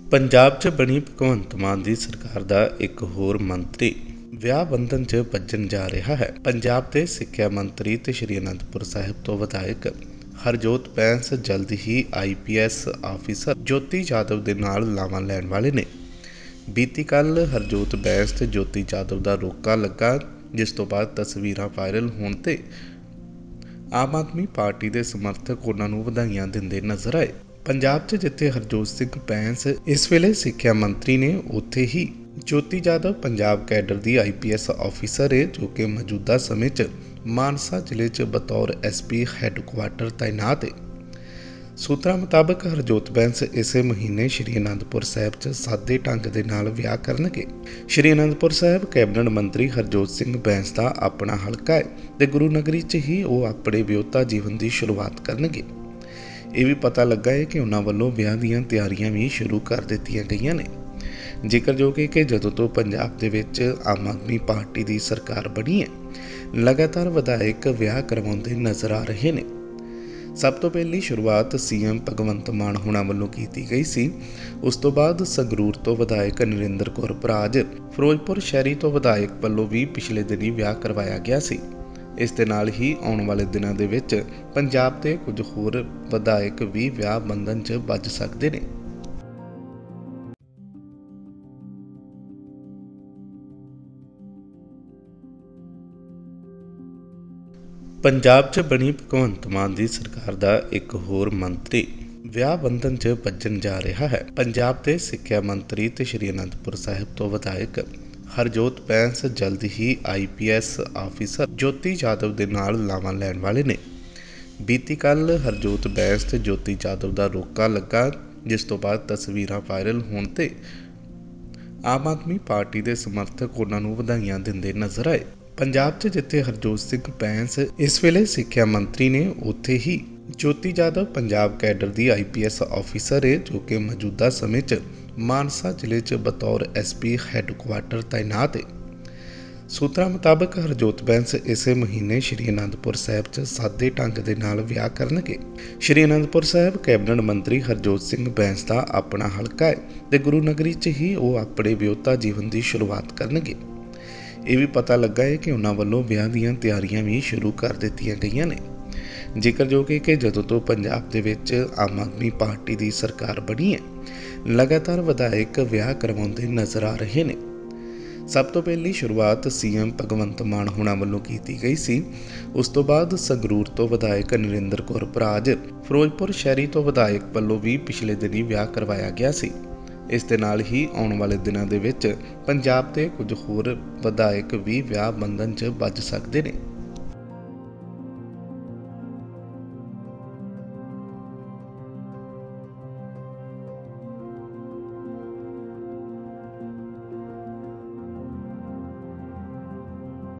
ਪੰਜਾਬ 'ਚ ਬਣੀ ਭਗਵੰਤ ਮਾਨ ਦੀ ਸਰਕਾਰ ਦਾ ਇੱਕ ਹੋਰ ਮੰਤਰੀ ਵਿਆਹ ਬੰਧਨ 'ਚ ਵੱਜਣ ਜਾ ਰਿਹਾ ਹੈ। ਪੰਜਾਬ ਦੇ ਸਿੱਖਿਆ ਮੰਤਰੀ ਤੇ ਸ਼੍ਰੀ ਅਨੰਦਪੁਰ ਸਾਹਿਬ ਤੋਂ ਵਿਧਾਇਕ ਹਰਜੋਤ ਬੈਂਸ ਜਲਦ ਹੀ IPS ਆਫੀਸਰ ਜੋਤੀ ਜਾਦਵ ਦੇ ਨਾਲ ਲਾਵਾਂ ਲੈਣ ਵਾਲੇ ਨੇ। ਬੀਤੀ ਕੱਲ੍ਹ ਹਰਜੋਤ ਬੈਂਸ ਤੇ ਜੋਤੀ ਜਾਦਵ ਦਾ ਰੋਕਾ ਲੱਗਾ, ਜਿਸ ਤੋਂ ਬਾਅਦ ਤਸਵੀਰਾਂ ਵਾਇਰਲ ਹੋਣ ਤੇ ਆਮ ਆਦਮੀ ਪਾਰਟੀ ਦੇ ਸਮਰਥਕ ਉਹਨਾਂ ਨੂੰ ਵਧਾਈਆਂ ਦਿੰਦੇ ਨਜ਼ਰ ਆਏ। ਪੰਜਾਬ 'ਚ ਜਿੱਥੇ ਹਰਜੋਤ ਸਿੰਘ ਬੈਂਸ ਇਸ ਵੇਲੇ ਸਿੱਖਿਆ ਮੰਤਰੀ ਨੇ, ਉੱਥੇ ਹੀ ਜੋਤੀ ਜਾਦਵ ਪੰਜਾਬ ਕੈਡਰ ਦੀ IPS ਆਫੀਸਰ ਹੈ, ਜੋ ਕਿ ਮੌਜੂਦਾ ਸਮੇਂ 'ਚ ਮਾਨਸਾ ਜ਼ਿਲ੍ਹੇ 'ਚ ਬਤੌਰ SP ਹੈੱਡਕੁਆਰਟਰ ਤਾਇਨਾਤ ਹੈ। ਸੂਤਰਾਂ ਮੁਤਾਬਕ ਹਰਜੋਤ ਬੈਂਸ ਇਸੇ ਮਹੀਨੇ ਸ਼੍ਰੀ ਅਨੰਦਪੁਰ ਸਾਹਿਬ 'ਚ ਸਾਦੇ ਢੰਗ ਦੇ ਨਾਲ ਵਿਆਹ ਕਰਨਗੇ। ਸ਼੍ਰੀ ਅਨੰਦਪੁਰ ਸਾਹਿਬ ਕੈਬਨਿਟ ਮੰਤਰੀ ਹਰਜੋਤ ਸਿੰਘ ਬੈਂਸ ਦਾ ਆਪਣਾ ਹਲਕਾ ਹੈ ਤੇ ਗੁਰੂ ਨਗਰੀ 'ਚ ਹੀ ਉਹ ਆਪਣੇ ਵਿਆਹੁਤਾ ਜੀਵਨ ਦੀ ਸ਼ੁਰੂਆਤ ਕਰਨਗੇ। ਇਹ ਵੀ ਪਤਾ ਲੱਗਾ ਹੈ ਕਿ ਉਹਨਾਂ ਵੱਲੋਂ ਵਿਆਹ ਦੀਆਂ ਤਿਆਰੀਆਂ ਵੀ ਸ਼ੁਰੂ ਕਰ ਦਿੱਤੀਆਂ ਗਈਆਂ ਨੇ। ਜ਼ਿਕਰਯੋਗ ਹੈ ਕਿ ਜਦੋਂ ਤੋਂ ਪੰਜਾਬ ਦੇ ਵਿੱਚ ਆਮ ਆਦਮੀ ਪਾਰਟੀ ਦੀ ਸਰਕਾਰ ਬਣੀ ਹੈ, ਲਗਾਤਾਰ ਵਿਧਾਇਕ ਵਿਆਹ ਕਰਵਾਉਂਦੇ ਨਜ਼ਰ ਆ ਰਹੇ ਨੇ। ਸਭ ਤੋਂ ਪਹਿਲੀ ਸ਼ੁਰੂਆਤ CM ਭਗਵੰਤ ਮਾਨ ਹੋਣਾ ਵੱਲੋਂ ਕੀਤੀ ਗਈ ਸੀ। ਉਸ ਤੋਂ ਬਾਅਦ ਸੰਗਰੂਰ ਤੋਂ ਵਿਧਾਇਕ ਨਰਿੰਦਰ ਕੌਰ ਭਰਾਜ, ਫਿਰੋਜ਼ਪੁਰ ਸ਼ਹਿਰੀ ਤੋਂ ਵਿਧਾਇਕ ਵੱਲੋਂ ਵੀ ਪਿਛਲੇ ਦਿਨੀ ਵਿਆਹ ਕਰਵਾਇਆ ਗਿਆ ਸੀ। ਇਸ ਦੇ ਨਾਲ ਹੀ ਆਉਣ ਵਾਲੇ ਦਿਨਾਂ ਦੇ ਵਿੱਚ ਪੰਜਾਬ ਦੇ ਕੁਝ ਹੋਰ ਵਿਧਾਇਕ ਵੀ ਵਿਆਹ ਬੰਧਨ 'ਚ ਵੱਜ ਸਕਦੇ ਨੇ। ਪੰਜਾਬ 'ਚ ਬਣੀ ਭਗਵੰਤ ਮਾਨ ਦੀ ਸਰਕਾਰ ਦਾ ਇੱਕ ਹੋਰ ਮੰਤਰੀ ਵਿਆਹ ਬੰਧਨ 'ਚ ਵੱਜਣ ਜਾ ਰਿਹਾ ਹੈ। ਪੰਜਾਬ ਦੇ ਸਿੱਖਿਆ ਮੰਤਰੀ ਤੇ ਸ਼੍ਰੀ ਅਨੰਦਪੁਰ ਸਾਹਿਬ ਤੋਂ ਵਿਧਾਇਕ ਹਰਜੋਤ ਬੈਂਸ ਜਲਦ ਹੀ IPS ਆਫੀਸਰ ਜੋਤੀ ਜਾਦਵ ਦੇ ਨਾਲ ਲਾਵਾਂ ਲੈਣ ਵਾਲੇ ਨੇ। ਬੀਤੀ ਕੱਲ੍ਹ ਹਰਜੋਤ ਬੈਂਸ ਤੇ ਜੋਤੀ ਜਾਦਵ ਦਾ ਰੋਕਾ ਲੱਗਾ, ਜਿਸ ਤੋਂ ਬਾਅਦ ਤਸਵੀਰਾਂ ਵਾਇਰਲ ਹੋਣ ਤੇ ਆਮ ਆਦਮੀ ਪਾਰਟੀ ਦੇ ਸਮਰਥਕ ਉਹਨਾਂ ਨੂੰ ਵਧਾਈਆਂ ਦਿੰਦੇ ਨਜ਼ਰ ਆਏ। ਪੰਜਾਬ 'ਚ ਜਿੱਥੇ ਹਰਜੋਤ ਸਿੰਘ ਬੈਂਸ ਇਸ ਵੇਲੇ ਸਿੱਖਿਆ ਮੰਤਰੀ ਨੇ, ਉੱਥੇ ਹੀ ਜੋਤੀ ਜਾਦਵ ਪੰਜਾਬ ਕੈਡਰ ਦੀ IPS ਆਫੀਸਰ ਹੈ, ਜੋ ਕਿ ਮੌਜੂਦਾ ਸਮੇਂ 'ਚ ਮਾਨਸਾ ਜ਼ਿਲ੍ਹੇ 'ਚ ਬਤੌਰ SP ਹੈੱਡਕੁਆਰਟਰ ਤਾਇਨਾਤ ਹੈ। ਸੂਤਰਾਂ ਮੁਤਾਬਕ ਹਰਜੋਤ ਬੈਂਸ ਇਸੇ ਮਹੀਨੇ ਸ਼੍ਰੀ ਅਨੰਦਪੁਰ ਸਾਹਿਬ 'ਚ ਸਾਦੇ ਢੰਗ ਦੇ ਨਾਲ ਵਿਆਹ ਕਰਨਗੇ। ਸ਼੍ਰੀ ਅਨੰਦਪੁਰ ਸਾਹਿਬ ਕੈਬਨਿਟ ਮੰਤਰੀ ਹਰਜੋਤ ਸਿੰਘ ਬੈਂਸ ਦਾ ਆਪਣਾ ਹਲਕਾ ਹੈ ਤੇ ਗੁਰੂ ਨਗਰੀ 'ਚ ਹੀ ਉਹ ਆਪਣੇ ਵਿਆਹੁਤਾ ਜੀਵਨ ਦੀ ਸ਼ੁਰੂਆਤ ਕਰਨਗੇ। ਇਹ ਵੀ ਪਤਾ ਲੱਗਾ ਹੈ ਕਿ ਉਹਨਾਂ ਵੱਲੋਂ ਵਿਆਹ ਦੀਆਂ ਤਿਆਰੀਆਂ ਵੀ ਸ਼ੁਰੂ ਕਰ ਦਿੱਤੀਆਂ ਗਈਆਂ ਨੇ। ਜ਼ਿਕਰਯੋਗ ਹੈ ਕਿ ਜਦੋਂ ਤੋਂ ਪੰਜਾਬ ਦੇ ਵਿੱਚ ਆਮ ਆਦਮੀ ਪਾਰਟੀ ਦੀ ਸਰਕਾਰ ਬਣੀ ਹੈ, ਲਗਾਤਾਰ ਵਿਧਾਇਕ ਵਿਆਹ ਕਰਵਾਉਂਦੇ ਨਜ਼ਰ ਆ ਰਹੇ ਨੇ। ਸਭ ਤੋਂ ਪਹਿਲੀ ਸ਼ੁਰੂਆਤ CM ਭਗਵੰਤ ਮਾਨ ਹੋਣਾ ਵੱਲੋਂ ਕੀਤੀ ਗਈ ਸੀ। ਉਸ ਤੋਂ ਬਾਅਦ ਸੰਗਰੂਰ ਤੋਂ ਵਿਧਾਇਕ ਨਰਿੰਦਰ ਕੌਰ ਭਰਾਜ, ਫਿਰੋਜ਼ਪੁਰ ਸ਼ਹਿਰੀ ਤੋਂ ਵਿਧਾਇਕ ਵੱਲੋਂ ਵੀ ਪਿਛਲੇ ਦਿਨੀ ਵਿਆਹ ਕਰਵਾਇਆ ਗਿਆ ਸੀ। ਇਸ ਦੇ ਨਾਲ ਹੀ ਆਉਣ ਵਾਲੇ ਦਿਨਾਂ ਦੇ ਵਿੱਚ ਪੰਜਾਬ ਦੇ ਕੁਝ ਹੋਰ ਵਿਧਾਇਕ ਵੀ ਵਿਆਹ ਬੰਧਨ 'ਚ ਵੱਜ ਸਕਦੇ ਨੇ।